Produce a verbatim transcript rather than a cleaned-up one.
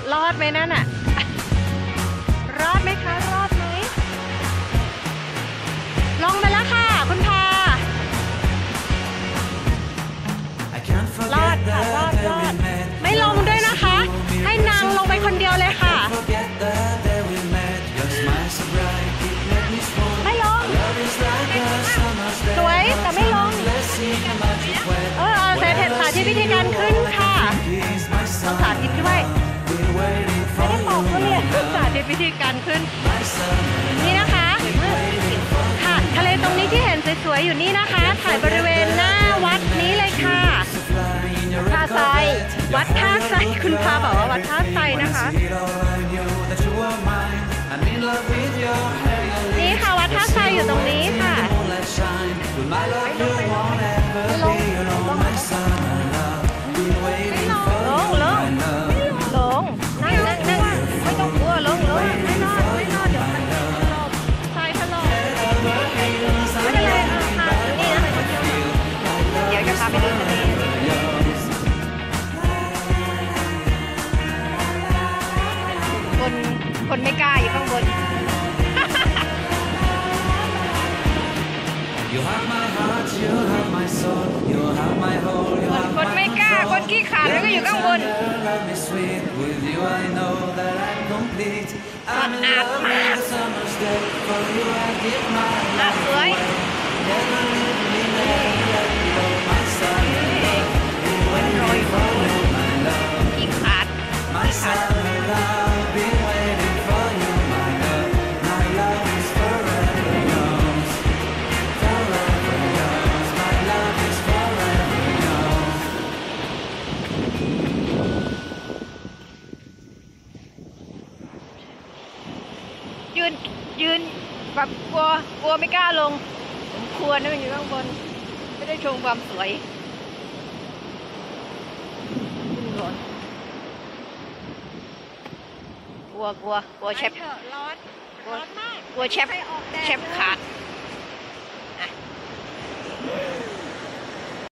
รอดไหมนั่นน่ะรอดไหมคะรอดไหมลงไปแล้วค่ะคุณพารอดค่ะรอดรอดไม่ลงด้วยนะคะให้นางลงไปคนเดียวเลยค่ะไม่ลงสวยแต่ไม่ลงเออเอาสาธิตสาธิตวิธีการขึ้นค่ะต้องสาธิตด้วยไม่ได้บอกเขาเรียนสาธิตวิธีการขึ้นนี่นะคะค่ะทะเลตรงนี้ที่เห็นสวยๆอยู่นี่นะคะถ่ายบริเวณหน้าวัดนี้เลยค่ะท่าไซวัดท่าไซคุณพาบอกว่าวัดท่าไซนะคะนี่ค่ะวัดท่าไซอยู่ตรงนี้ค่ะลงลงลงลงนั่งนั่งนั่งไม่ต้องกลัวลงลงไม่นอนไม่นอนเดี๋ยวมันถล่มทรายถล่มไม่เป็นไรค่ะนี่นะเดี๋ยวจะพาไปดูทะเลคนคนไม่กล้าอยู่ข้างบนคนไม่กล้าคนขี้ขลาดแล้วก็อยู่ข้างบนอาบมากอาบสวยขี้ขลาดยืนยืนแบบกลัวกลัวไม่กล้าลงผมควรนะมันอยู่ข้างบนไม่ได้ชมความสวยกลัวกลัวกลัวเชฟร้อนร้อนมากกลัวเชฟเชฟขาด